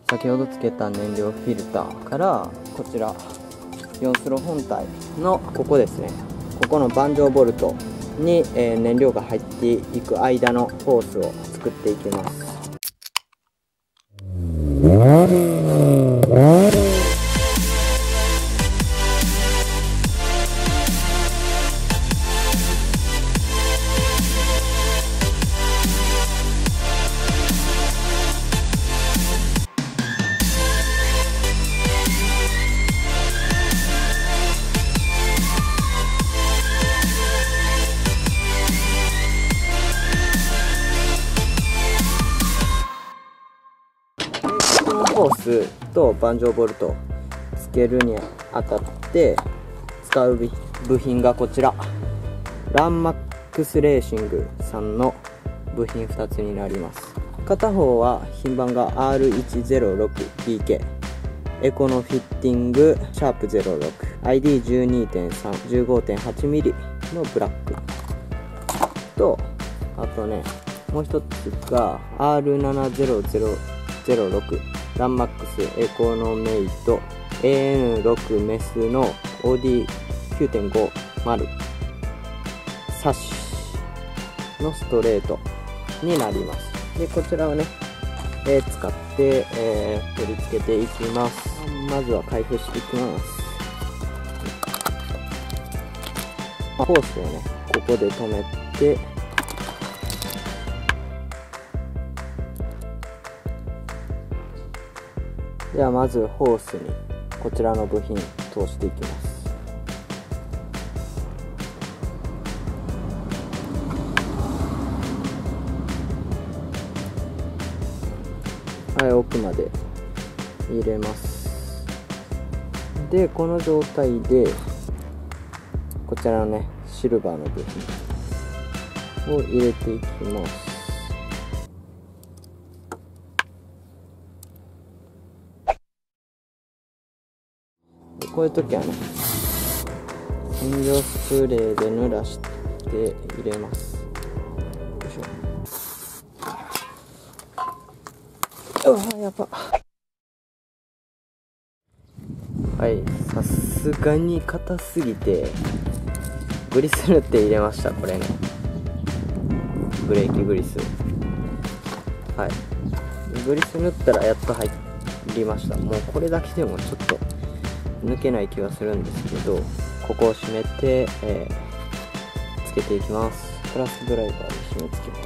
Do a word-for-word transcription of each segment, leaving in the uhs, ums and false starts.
先ほどつけた燃料フィルターからこちらよんスロ本体のここですね、ここの盤上ボルトに、えー、燃料が入っていく間のホースを作っていきます。ホースと盤上ボルトつけるにあたって使う部品がこちら、ランマックスレーシングさんの部品ふたつになります。片方は品番が アールいちゼロろくピーケー エコノフィッティングシャープゼロろく アイディーじゅうにてんさん じゅうごてんはちミリのブラックと、あとねもう一つが アールななゼロゼロゼロろくランマックスエコノメイト エーエヌろく メスの オーディーきゅうてんごじゅう サッシのストレートになります。でこちらをね、えー、使って、えー、取り付けていきます。まずは開封していきます。ホースをねここで止めて、ではまずホースにこちらの部品通していきます。はい、奥まで入れます。でこの状態でこちらのねシルバーの部品を入れていきます。こういう時はね洗浄スプレーで濡らして入れます。よいしょ。うわやば。はい、さすがに硬すぎてグリス塗って入れました。これねブレーキグリス、はい、グリス塗ったらやっと入りました。もうこれだけでもちょっと抜けない気がするんですけど、ここを締めて、えー、つけていきます。プラスドライバーで締め付けます。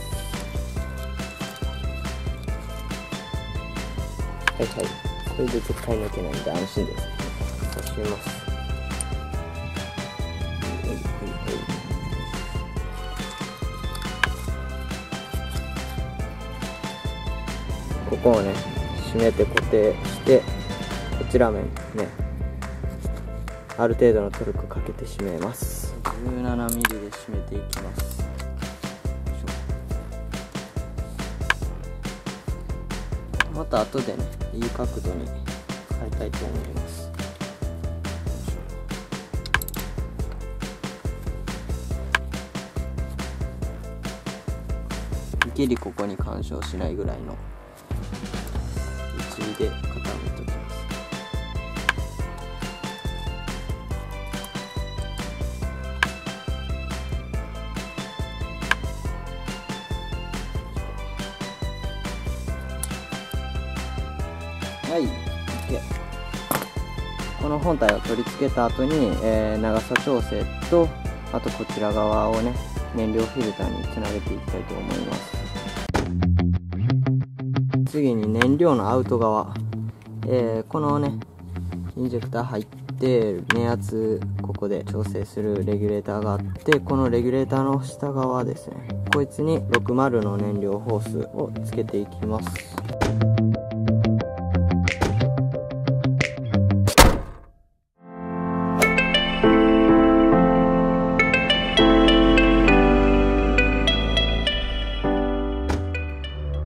はいはい、これで絶対抜けないんで安心です。さあ締めます。はいはいはい、ここをね締めて固定して、こちら面ねある程度のトルクかけて締めます。じゅうななミリで締めていきます。また後でねいい角度に変えたいと思います。ギリここに干渉しないぐらいの位置で固めておきます。はい、OK。この本体を取り付けた後に、えー、長さ調整と、あとこちら側をね燃料フィルターにつなげていきたいと思います。次に燃料のアウト側、えー、このねインジェクター入って熱圧ここで調整するレギュレーターがあって、このレギュレーターの下側ですね、こいつにろくじゅうの燃料ホースをつけていきます。